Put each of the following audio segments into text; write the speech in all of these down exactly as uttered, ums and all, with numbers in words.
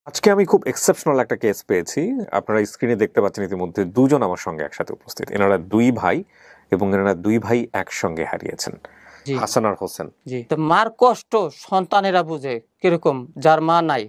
আজকে আমি খুব এক্সেপশনাল একটা কেস পেয়েছি। আপনারা স্ক্রিনে দেখতে পাচ্ছেন ইতিমধ্যে দুজন আমার সঙ্গে একসাথে উপস্থিত। এনারা দুই ভাই এবং এনারা দুই ভাই একসঙ্গে হারিয়েছেন, হাসান আর হোসেন। জি, তো মার কষ্ট সন্তানেরা বুঝে কিরকম, যার মা নাই,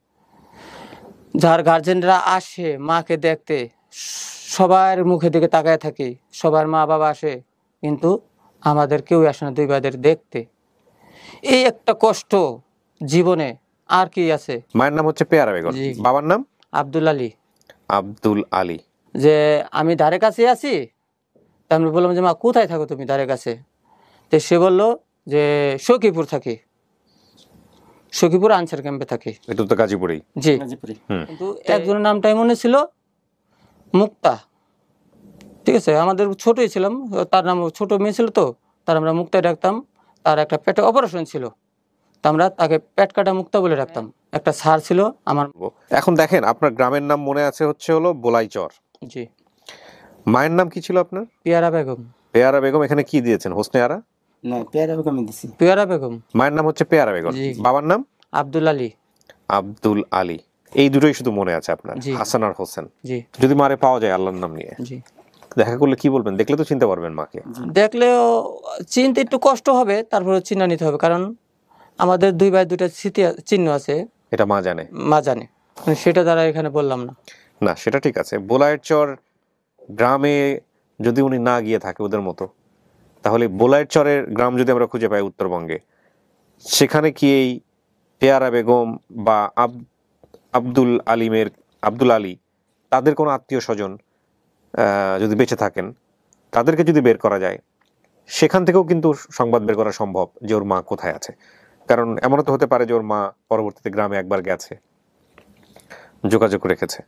যার গার্জেনরা আসে মাকে দেখতে, সবার মুখের দিকে তাকায় থাকি, সবার মা বাবা আসে, কিন্তু আমাদের কেউ আসে না দুই ভাইদের দেখতে। এই একটা কষ্ট জীবনে আর কি আছে। মায়ের নাম হচ্ছে পেয়ারা বেগম, বাবার নাম আব্দুল আলী। আব্দুল আলী। যে আমি ধারে কাছে আছি, তা আমি বললাম যে মা কোথায় থাকো তুমি ধারে কাছে? তো সে বললো যে সখীপুর থাকি, সখীপুর আনসার ক্যাম্পে থাকি। এটা তো গাজীপুরেই। জি, কিন্তু একজনের নামটাই মনে ছিল মুক্তা। ঠিক আছে, আমাদের ছোটই ছিলাম, তার নাম ছোট মেয়ে ছিল, তো তার আমরা মুক্তায় ডাকতাম। তার একটা পেটে অপারেশন ছিল, তো আমরা তাকে পেট কাটা মুক্তা বলে রাখতাম। একটা স্যার ছিল আমার। এখন দেখেন, আপনার গ্রামের নাম মনে আছে হচ্ছে হলো বোলাইচর। জি। মায়ের নাম কি ছিল আপনার? পেয়ারা বেগম। পেয়ারা বেগম। এখানে কি দিয়েছেন? হোসনে আরা? না, পেয়ারা বেগম দিছি। পেয়ারা বেগম। মায়ের নাম হচ্ছে পেয়ারা বেগম, বাবার নাম আব্দুল আলী। আব্দুল আলী। এই দুটোই শুধু মনে আছে আপনার, হাসান আর হোসেন। জি। যদি মারে পাওয়া যায় আল্লাহর নাম নিয়ে, জি, দেখা করলে কি বলবেন? দেখলে তো চিনতে পারবেন মাকে। দেখলেও চিনতে একটু কষ্ট হবে, তারপরে চিহ্ন নিতে হবে, কারণ আমাদের দুই ভাই দুটা স্মৃতি চিহ্ন আছে। এটা মা জানে, মা জানে, সেটা দ্বারা এখানে বললাম না। না, সেটা ঠিক আছে। বোলাইয়ের চর গ্রামে যদি উনি না গিয়ে থাকে ওদের মতো, তাহলে বোলাইয়ের চরের গ্রাম যদি আমরা খুঁজে পাই উত্তরবঙ্গে, সেখানে কি এই পেয়ারা বেগম বা আব্দুল আলিমের আব্দুল আলী তাদের কোনো আত্মীয় স্বজন যদি বেঁচে থাকেন, তাদেরকে যদি বের করা যায়, সেখান থেকেও কিন্তু সংবাদ বের করা সম্ভব যে ওর মা কোথায় আছে। কারণ এমনও তো হতে পারে যে ওর মা পরবর্তীতে গ্রামে একবার গেছে, যোগাযোগ রেখেছে।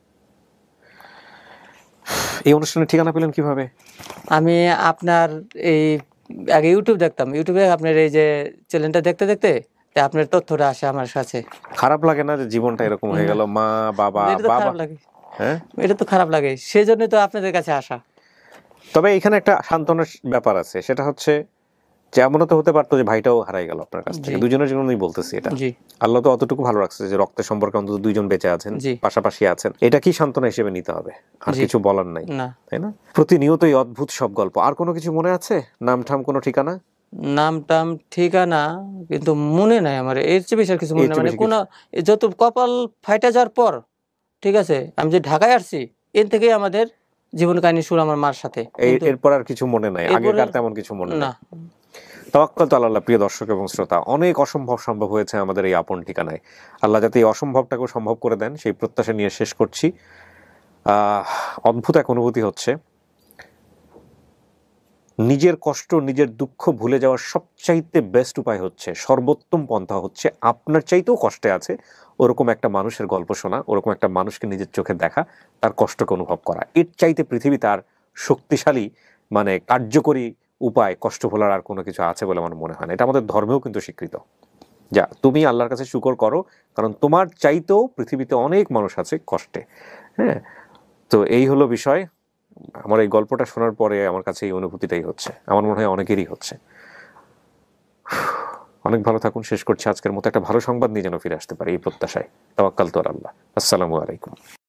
এই অনুষ্ঠানের ঠিকানা পেলেন কিভাবে? আমি আপনার এই আগে ইউটিউব দেখতাম, ইউটিউবে আপনার এই যে চ্যানেলটা দেখতে দেখতে আপনার তথ্যটা আসে আমার কাছে। খারাপ লাগে না যে জীবনটা এরকম হয়ে গেল? মা বাবা বাবা, হ্যাঁ, এটা তো খারাপ লাগে, সেই জন্যই তো আপনাদের কাছে আসা। তবে এখানে একটা সান্ত্বনার ব্যাপার আছে, সেটা হচ্ছে যে এমনও তো হতে পারতো যে ভাইটাও হারাই গেল আপনার কাছ থেকে। দুজনের জন্যই বলতেছি এটা। আল্লাহ তো অতটুকু ভালো রাখছে যে রক্তের সম্পর্কে অন্তত দুইজন বেঁচে আছেন, পাশাপাশি আছেন। এটা কি সান্ত্বনা হিসেবে নিতে হবে, আর কিছু বলার নাই, তাই না? প্রতিনিয়তই অদ্ভুত সব গল্প। আর কোনো কিছু মনে আছে? নাম ঠাম কোনো ঠিকানা? নাম টাম ঠিকানা কিন্তু মনে নাই আমার, এর চেয়ে বেশি কিছু মনে নাই। মানে কোন যত কপাল ফাইটা যাওয়ার পর, ঠিক আছে, আমি যে ঢাকায় আসছি, এর থেকেই আমাদের জীবন কাহিনী শুরু আমার মার সাথে। এরপর আর কিছু মনে নাই, আগেকার তেমন কিছু মনে না। তাওয়াক্কাল তো আল্লাহ। প্রিয় দর্শক এবং শ্রোতা, অনেক অসম্ভব সম্ভব হয়েছে আমাদের এই আপন ঠিকানায়। আল্লাহ যাতে এই অসম্ভবটাকেও সম্ভব করে দেন, সেই প্রত্যাশা নিয়ে শেষ করছি। অদ্ভুত এক অনুভূতি হচ্ছে, নিজের কষ্ট নিজের দুঃখ ভুলে যাওয়ার সবচাইতে বেস্ট উপায় হচ্ছে, সর্বোত্তম পন্থা হচ্ছে আপনার চাইতেও কষ্টে আছে ওরকম একটা মানুষের গল্প শোনা, ওরকম একটা মানুষকে নিজের চোখে দেখা, তার কষ্টকে অনুভব করা। এর চাইতে পৃথিবী তার শক্তিশালী মানে কার্যকরী উপায় কষ্ট ভোলার আর কোনো কিছু আছে বলে আমার মনে হয় না। এটা আমাদের ধর্মেও কিন্তু স্বীকৃত। যা তুমি আল্লাহর কাছে শুকর করো, কারণ তোমার চাইতেও পৃথিবীতে অনেক মানুষ আছে কষ্টে। হ্যাঁ, তো এই হলো বিষয়। আমার এই গল্পটা শোনার পরে আমার কাছে এই অনুভূতিটাই হচ্ছে, আমার মনে হয় অনেকেরই হচ্ছে। অনেক ভালো থাকুন। শেষ করছি আজকের মতো। একটা ভালো সংবাদ নিয়ে যেন ফিরে আসতে পারি এই প্রত্যাশায়। তাওয়াক্কাল তো আল্লাহ। আসসালামু আলাইকুম।